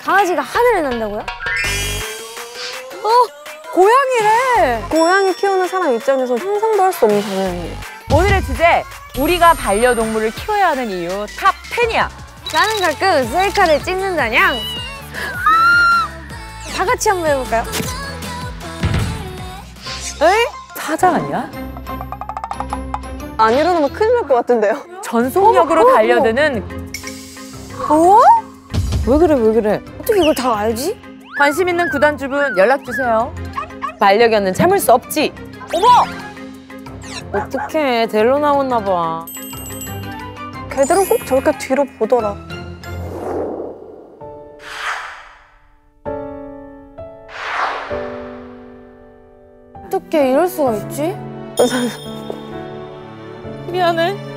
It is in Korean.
강아지가 하늘을 난다고요? 고양이래. 고양이 키우는 사람 입장에서 상상도 할 수 없는 장면이에요. 오늘의 주제, 우리가 반려동물을 키워야 하는 이유 탑 10이야. 나는 가끔 셀카를 찍는다냥. 다 같이 한번 해볼까요? 에이? 사자 아니야? 안 일어나면 큰일 날 것 같은데요? 전속력으로 달려드는. 왜 그래, 왜 그래? 어떻게 이걸 다 알지? 관심 있는 구단주분 연락주세요. 반려견은 참을 수 없지. 어머! 어떡해, 델로 나왔나 봐. 걔들은 꼭 저렇게 뒤로 보더라. 어떻게 이럴 수가 있지? 미안해.